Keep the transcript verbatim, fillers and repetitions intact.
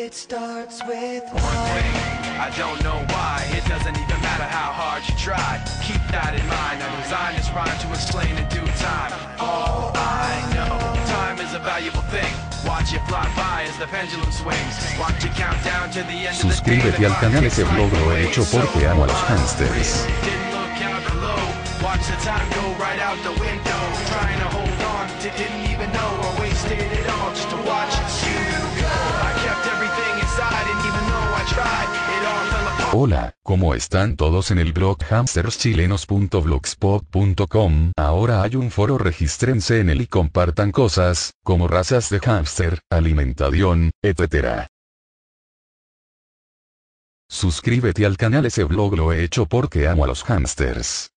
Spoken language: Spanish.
It starts with one thing, I don't know why. It doesn't even matter how hard you try. Keep that in mind. I designed this rhyme to explain in due time. All I know, time is a valuable thing. Watch it fly by as the pendulum swings. Watch it count down to the end of the day. Suscríbete al canal, ese blog lo he hecho porque amo a los hamsters. Didn't look out below. Watch the time go right out the window. Trying to hold on, didn't even know I wasted it all just to watch you go. I kept everything inside and even though I tried, it all fell apart. Hola, ¿cómo están todos en el blog hamsters chilenos punto blogspot punto com? Ahora hay un foro, regístrense en él y compartan cosas, como razas de hámster, alimentación, etcétera. Suscríbete al canal, ese blog lo he hecho porque amo a los hámsters.